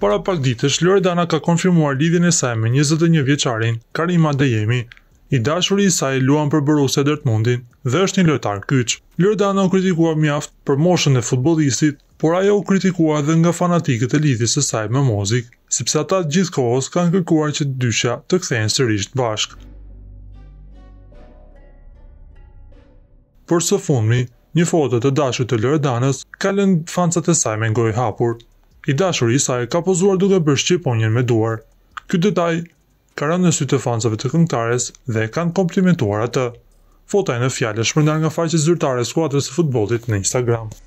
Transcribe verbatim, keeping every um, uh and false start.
Para pak ditësh, Loredana ka konfirmuar lidhjen e saj me njëzet e një vjeçarin Karima Dejemi. I dashuri i saj luan për Borussia Dortmundin dhe është një lojtar kyç. Loredana u kritikua mjaft për moshën e futbollistit, por ajo u kritikua edhe nga fanatikët e lidhjes së saj me muzik, sepse ata gjithkohës kanë kërkuar që të dyshja të kthehen sërish bashkë. Por së fundmi, një foto të dashur të Loredanës ka lënë fancat e saj me gojë hapur. I dashuri i saj ka pozuar duke bërë shqiponjen me duar. Ky detaj ka rënë në sy të fansave të këngëtares dhe kanë komplimentuar atë. Fotoja në fjalë është shpërndar nga faqja zyrtare e skuadrës së futbollit në Instagram.